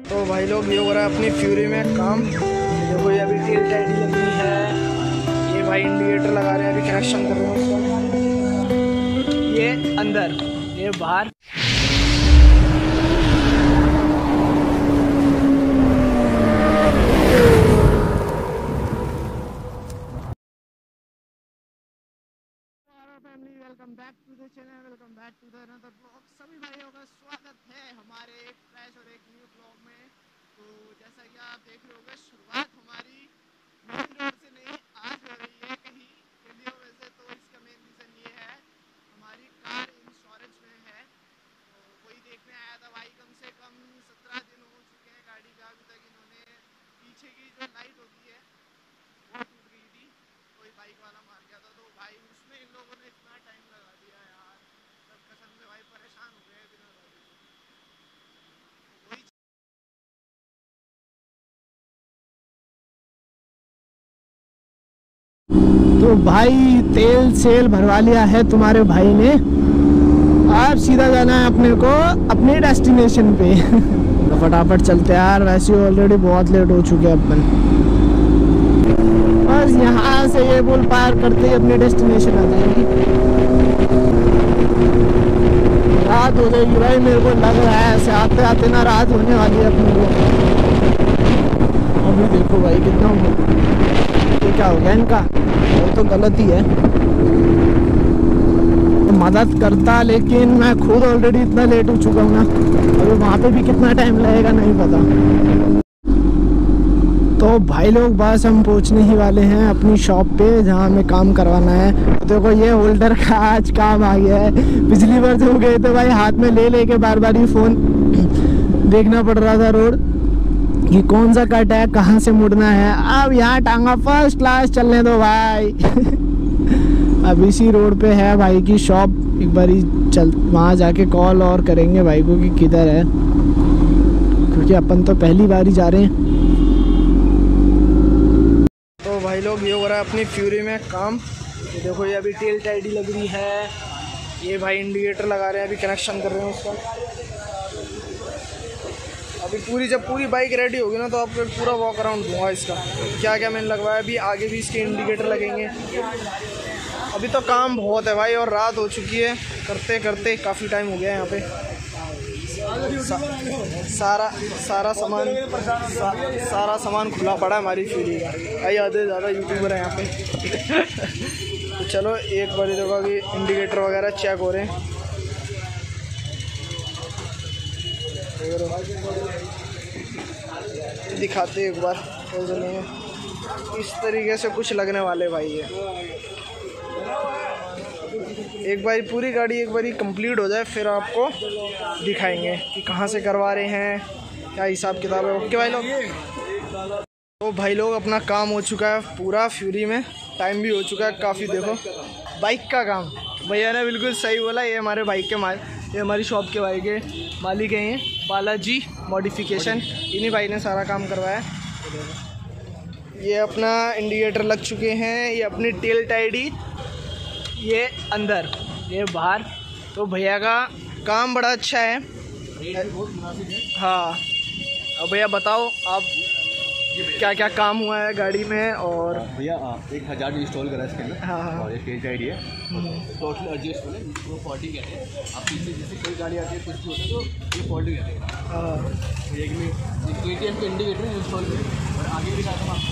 तो भाई लोग ये हो रहा है अपनी फ्यूरी में काम। देखो ये अभी टेल टाइडी लगी है, ये भाई इंडिकेटर लगा रहे हैं, अभी कनेक्शन कर रहे हैं उसका। ये अंदर, ये बाहर। Family welcome back to the channel, welcome back to the another blog. सभी भाइयों का स्वागत है हमारे एक फ्रेश और एक न्यू ब्लॉग में। तो जैसा कि आप देख रहे होंगे, शुरुआत हमारी मेन रोड से नहीं आज हो रही है कहीं दिल्लियों में से। तो इसका मेन रीज़न ये है, हमारी कार इंश्योरेंस में है, तो वही देखने आया था भाई। कम से कम 17 दिन हो चुके हैं गाड़ी का, अभी तक इन्होंने पीछे की जो लाइट होती है वो टूट गई थी, कोई बाइक वाला मार गया था। तो भाई उसमें इन लोगों ने इतना टाइम लगा दिया यार, सब कसम से भाई परेशान हो गए बिना गाड़ी। तो भाई तेल सेल भरवा लिया है तुम्हारे भाई ने, अब सीधा जाना है अपने को अपने डेस्टिनेशन पे। तो फटाफट चलते यार, वैसे ऑलरेडी बहुत लेट हो चुके हैं अपन। बस यहाँ से ये पुल पार करते ही अपनी डेस्टिनेशन आ जाएगी। रात हो जाएगी भाई, मेरे को लग रहा है ऐसे आते आते ना रात होने वाली है अपने को। अभी देखो भाई कितना, ये क्या हो गया इनका, वो तो गलत ही है। तो मदद करता, लेकिन मैं खुद ऑलरेडी इतना लेट हो चुका हूँ ना, अभी वहाँ पे भी कितना टाइम लगेगा नहीं पता। तो भाई लोग बस हम पहुंचने ही वाले हैं अपनी शॉप पे, जहां हमें काम करवाना है। तो देखो ये होल्डर का आज काम आ गया है। पिछली बार जो गए थे भाई हाथ में ले लेके बार बार ही फोन देखना पड़ रहा था रोड कि कौन सा कट है, कहां से मुड़ना है। अब यहाँ टांगा फर्स्ट क्लास चलने दो भाई। अब इसी रोड पे है भाई की शॉप, एक बार चल वहाँ जाके कॉल और करेंगे भाई को कि किधर है, क्योंकि अपन तो पहली बार ही जा रहे हैं। तो भाई लोग ये हो रहा है अपनी फ्यूरी में काम। तो देखो ये अभी टेल टाइडी लग रही है, ये भाई इंडिकेटर लगा रहे हैं, अभी कनेक्शन कर रहे हैं उसका। अभी जब पूरी बाइक रेडी होगी ना तो आपको पूरा वॉक अराउंड दूंगा इसका, क्या क्या मैंने लगवाया। अभी आगे भी इसके इंडिकेटर लगेंगे। अभी तो काम बहुत है भाई, और रात हो चुकी है, करते करते काफ़ी टाइम हो गया है यहाँ पे। सारा सामान खुला पड़ा है हमारी फ्यूरी का। भाई आधे ज़्यादा यूट्यूबर है यहाँ पे। तो चलो एक बार देखो, अभी इंडिकेटर वगैरह चेक हो रहे हैं। दिखाते एक बार, इस तरीके से कुछ लगने वाले भाई है। एक बार पूरी गाड़ी एक बार कंप्लीट हो जाए फिर आपको दिखाएंगे कि कहाँ से करवा रहे हैं, क्या हिसाब किताब है। ओके भाई लोग। तो भाई लोग अपना काम हो चुका है पूरा फ्यूरी में, टाइम भी हो चुका है काफ़ी। देखो बाइक का काम भैया ने बिल्कुल सही बोला। ये हमारे बाइक के ये हमारी शॉप के भाई के मालिक हैं, ये बालाजी मॉडिफिकेशन, इन्हीं भाई ने सारा काम करवाया। ये अपना इंडिकेटर लग चुके हैं, ये अपनी टेल टाइडी, ये अंदर, ये बाहर। तो भैया का काम बड़ा अच्छा है। हाँ, अब भैया बताओ आप क्या क्या काम हुआ है गाड़ी में। और भैया 1000 इंस्टॉल करा इसके अंदर। हाँ हाँ, और ये टेल टाइडी है, टोटल एडजस्ट है, वो 40 कहते हैं। आप पीछे जैसे कोई गाड़ी आती है कुछ भी होता है तो ये 40 कहते हैं। हाँ, एक में KTM के इंडिकेटर इंस्टॉल करें और आगे भी दिखाता हूँ आपको।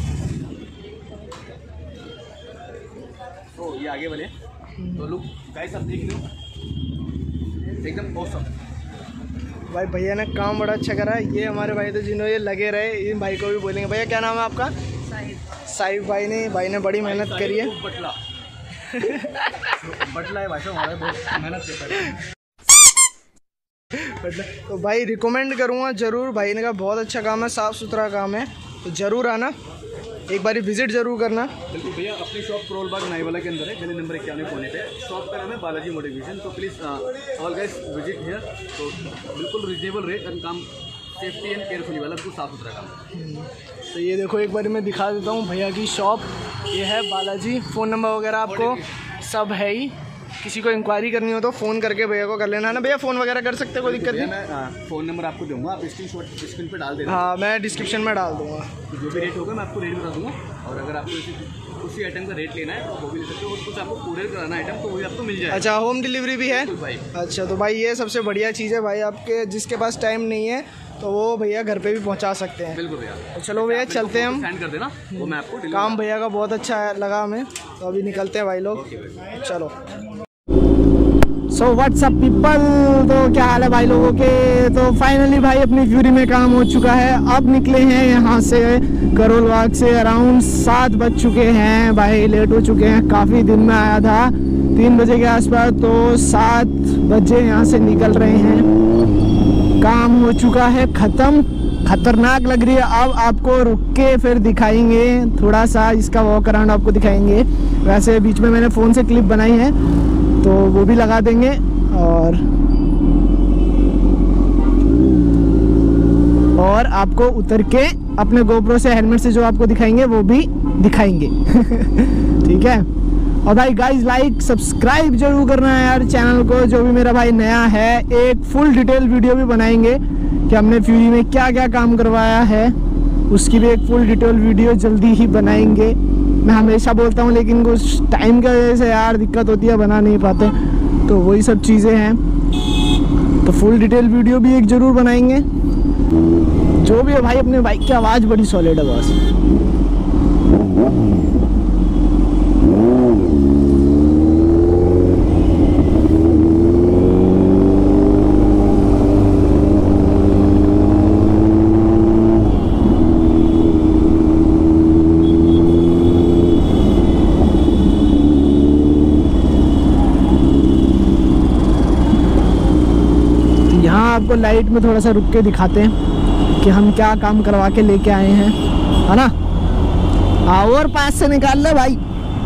तो ये आगे वाले तो लुक गाइस आप देख लो, एकदम ऑसम। भाई भैया ने काम बड़ा अच्छा करा है। ये हमारे भाई तो जिन्होंने ये लगे रहे, इन भाई को भी बोलेंगे। भैया क्या नाम है आपका? साहिब भाई ने बड़ी मेहनत करी है। बटला है भाई, हमारा बहुत मेहनत करता है। तो भाई रिकमेंड करूँगा ज़रूर, भाई ने का बहुत अच्छा काम है, साफ़ सुथरा काम है। तो ज़रूर आना, एक बार विजिट ज़रूर करना। बिल्कुल भैया, अपनी शॉप करोल बाग नाईवाला के अंदर है, गली नंबर 91 कोने पे। शॉप का नाम है बालाजी मोटिवेशन। तो please all guys visit here. तो बिल्कुल रिजनेबल रेट एंड काम सेफ्टी एंड केयरफुली वाला, बिल्कुल साफ सुथरा काम। तो ये देखो एक बार मैं दिखा देता हूँ भैया की शॉप, ये है बालाजी। फ़ोन नंबर वगैरह आपको सब है ही, किसी को इंक्वायरी करनी हो तो फ़ोन करके भैया को कर लेना ना भैया, फ़ोन वगैरह कर सकते, कोई दिक्कत नहीं। मैं फ़ोन नंबर आपको दूंगा, आप स्क्रीन पे डाल देना। हाँ मैं डिस्क्रिप्शन में डाल दूँगा। तो जो भी रेट होगा मैं आपको रेट बता दूँगा, और अगर आपको उसी आइटम का रेट लेना है तो वो भी ले सकते हो, और कुछ आपको कुरियर कराना आइटम तो वो भी आपको मिल जाएगा। अच्छा होम डिलीवरी भी है भाई? अच्छा तो भाई ये सबसे बढ़िया चीज़ है भाई, आपके जिसके पास टाइम नहीं है तो वो भैया घर पे भी पहुंचा सकते हैं। बिल्कुल भैया। तो चलो भैया चलते हैं हम, सेंड कर देना, वो मैं आपको काम भैया का बहुत अच्छा लगा हमें, तो अभी निकलते हैं भाई लोग। चलो सो व्हाट्सअप पीपल, तो क्या हाल है भाई लोगों के। तो फाइनली भाई अपनी फ्यूरी में काम हो चुका है। अब निकले हैं यहाँ से करोल बाग से, अराउंड 7 बज चुके हैं भाई, लेट हो चुके हैं काफ़ी। दिन में आया था 3 बजे के आसपास, तो 7 बजे यहाँ से निकल रहे हैं। काम हो चुका है ख़त्म, खतरनाक लग रही है। अब आपको रुक के फिर दिखाएंगे, थोड़ा सा इसका वॉक अराउंड आपको दिखाएंगे। वैसे बीच में मैंने फ़ोन से क्लिप बनाई है तो वो भी लगा देंगे, और आपको उतर के अपने गोप्रो से हेलमेट से जो आपको दिखाएंगे वो भी दिखाएंगे। ठीक है। और भाई गाइस लाइक सब्सक्राइब जरूर करना है यार चैनल को, जो भी मेरा भाई नया है। एक फुल डिटेल वीडियो भी बनाएंगे कि हमने फ्यूरी में क्या क्या काम करवाया है, उसकी भी एक फुल डिटेल वीडियो जल्दी ही बनाएंगे। मैं हमेशा बोलता हूँ लेकिन कुछ टाइम की वजह से यार दिक्कत होती है, बना नहीं पाते, तो वही सब चीज़ें हैं। तो फुल डिटेल वीडियो भी एक ज़रूर बनाएंगे। जो भी है भाई, अपने बाइक की आवाज़ बड़ी सॉलिड है बस। आपको लाइट में थोड़ा सा रुक के दिखाते हैं कि हम क्या काम करवा के लेके आए हैं, है ना। और पास से निकाल ले भाई,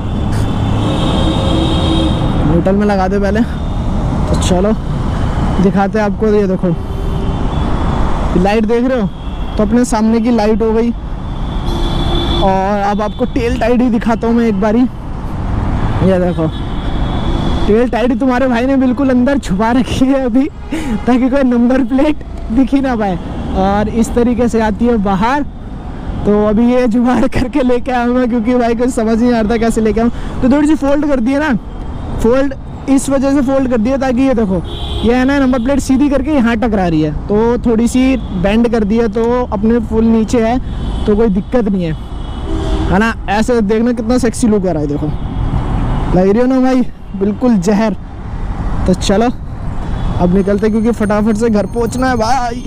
न्यूट्रल में लगा दे पहले। तो चलो दिखाते हैं आपको। ये देखो लाइट देख रहे हो, तो अपने सामने की लाइट हो गई। और अब आपको टेल टाइड ही दिखाता हूँ मैं एक बारी। ये देखो टेल टाइड तुम्हारे भाई ने बिल्कुल अंदर छुपा रखी है अभी, ताकि कोई नंबर प्लेट दिख ही ना पाए। और इस तरीके से आती है बाहर। तो अभी ये जुगाड़ करके लेके आऊँगा, क्योंकि भाई को समझ नहीं आ रहा था कैसे लेके आऊँ। तो थोड़ी सी फोल्ड कर दिए ना, फोल्ड इस वजह से फोल्ड कर दिया ताकि ये देखो ये है ना नंबर प्लेट सीधी करके यहाँ टकरा रही है, तो थोड़ी सी बेंड कर दिया तो अपने फुल नीचे है, तो कोई दिक्कत नहीं है ना। ऐसे देखना कितना सेक्सी लुक आ रहा है, देखो लग रही हो ना भाई, बिल्कुल जहर। तो चलो अब निकलते, क्योंकि फटाफट से घर पहुंचना है भाई।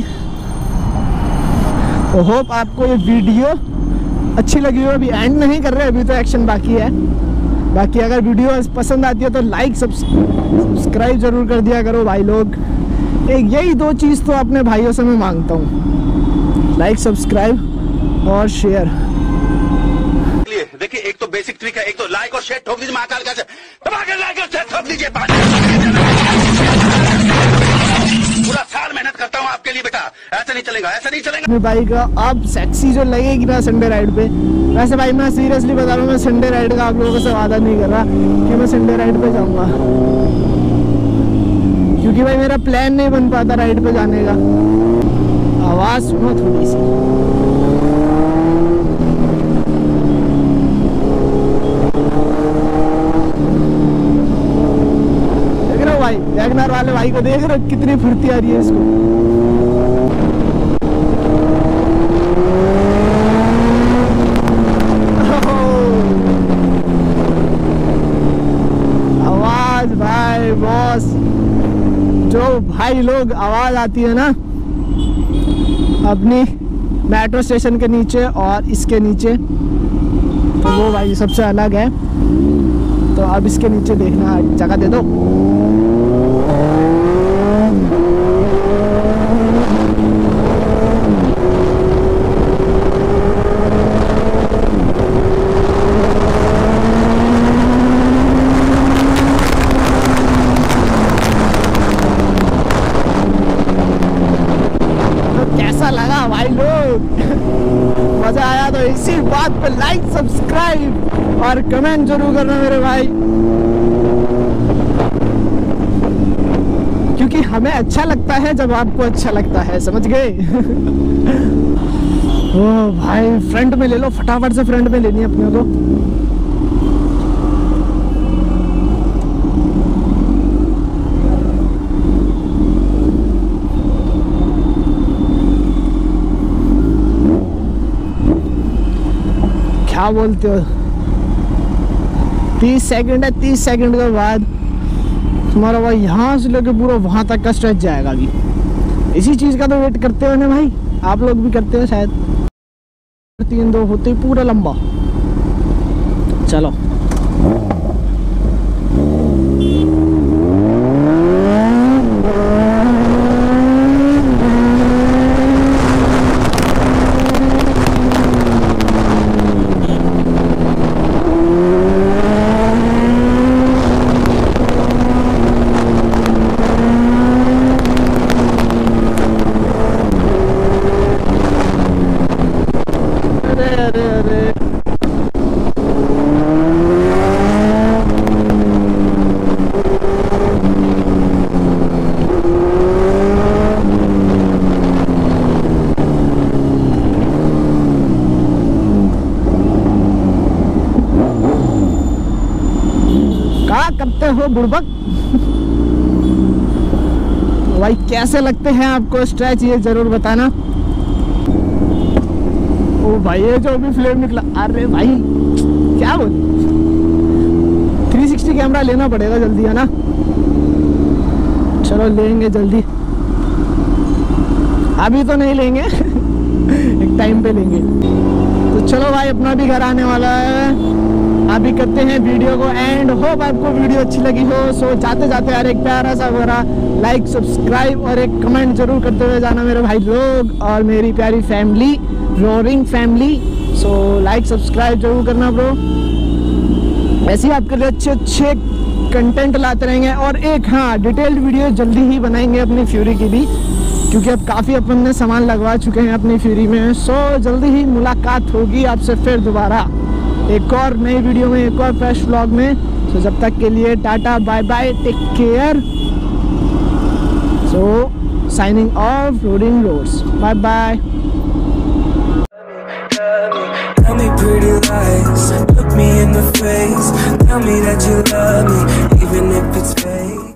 तो होप आपको ये वीडियो अच्छी लगी हो। अभी एंड नहीं कर रहे, अभी तो एक्शन बाकी है। बाकी अगर वीडियो पसंद आती है तो लाइक सब्सक्राइब जरूर कर दिया करो भाई लोग। एक यही 2 चीज़ तो अपने भाइयों से मैं मांगता हूँ, लाइक सब्सक्राइब और शेयर। देखिए एक तो बेसिक ट्रिक है, एक तो लाइक और शेयर ठोक दीजिए, महाकाल का लाइक और शेयर ठोक दीजिए। पूरा साल मेहनत करता हूँ आपके लिए बेटा, ऐसा नहीं चलेगा, ऐसा नहीं चलेगा। अपनी बाइक अब सेक्सी जो लगेगी ना संडे राइड पे। वैसे भाई मैं सीरियसली बता रहा हूँ, मैं संडे राइड का आप लोगों से वादा नहीं कर रहा कि मैं संडे राइड पे जाऊंगा, क्योंकि भाई मेरा प्लान नहीं बन पाता राइड पे जाने का। आवाज़ सुनो थोड़ी सी। भाई वैगनर वाले भाई को देख रहे हो कितनी फुर्ती आ रही है इसको। आवाज भाई बॉस, जो भाई लोग आवाज आती है ना अपनी मेट्रो स्टेशन के नीचे और इसके नीचे, तो वो भाई सबसे अलग है। तो अब इसके नीचे देखना, जगह दे दो। कैसा लगा भाई लोग? मजा आया तो इसी बात पे लाइक सब्सक्राइब और कमेंट जरूर करना मेरे भाई। क्योंकि हमें अच्छा लगता है जब आपको अच्छा लगता है, समझ गए? ओ भाई फ्रंट में ले लो, फटाफट से फ्रंट में लेनी है अपने को। क्या बोलते हो? 30 सेकंड है, 30 सेकंड के बाद तुम्हारा भाई यहाँ से लेके पूरा वहाँ तक का स्ट्रेच जाएगा। अभी इसी चीज़ का तो वेट करते हो ना भाई, आप लोग भी करते हो शायद। 3-2 होते ही पूरा लंबा। चलो करते हो बुड़बक। भाई कैसे लगते हैं आपको स्ट्रेच, ये जरूर बताना। ओ भाई ये जो अभी फ्लेम निकला, अरे भाई क्या बोल, 360 कैमरा लेना पड़ेगा जल्दी, है ना? चलो लेंगे जल्दी, अभी तो नहीं लेंगे एक टाइम पे लेंगे। तो चलो भाई अपना भी घर आने वाला है, अभी करते हैं वीडियो को एंड। होप आपको वीडियो अच्छी लगी हो। सो जाते जाते यार एक प्यारा सा मेरा लाइक, सब्सक्राइब और एक कमेंट जरूर करते हुए जाना मेरे भाई लोग और मेरी प्यारी family, roaring family. So like subscribe जरूर करना ब्रो। ऐसे ही आपके लिए अच्छे अच्छे कंटेंट लाते रहेंगे। और एक हाँ डिटेल्ड वीडियो जल्दी ही बनाएंगे अपनी फ्यूरी की भी, क्योंकि अब काफ़ी अपन ने सामान लगवा चुके हैं अपनी फ्यूरी में। सो जल्दी ही मुलाकात होगी आपसे फिर दोबारा एक और नई वीडियो में, एक और फ्रेश व्लॉग में। सो जब तक के लिए tata bye bye, take care. So signing off, roading roads, bye bye. Tell me pretty lies, look me in the face, tell me that you love me, even if it's fake.